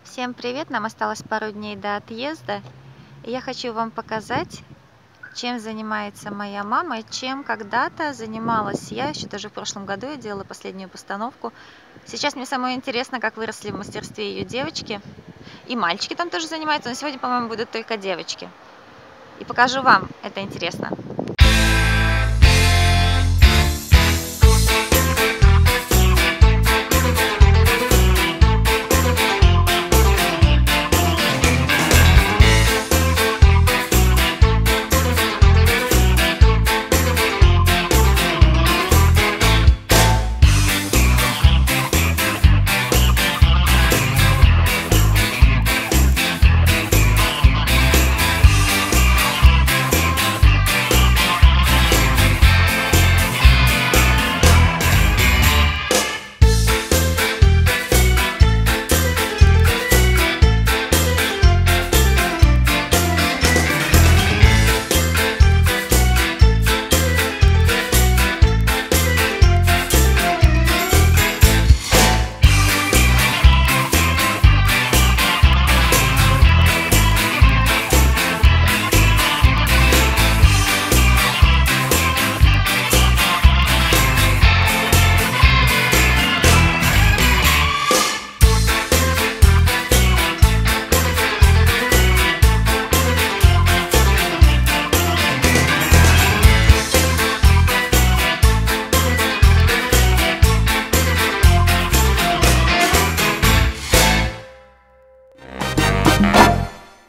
Всем привет! Нам осталось пару дней до отъезда. И я хочу вам показать, чем занимается моя мама и чем когда-то занималась я. Еще даже в прошлом году я делала последнюю постановку. Сейчас мне самое интересно, как выросли в мастерстве ее девочки. И мальчики там тоже занимаются, но сегодня, по-моему, будут только девочки. И покажу вам, это интересно.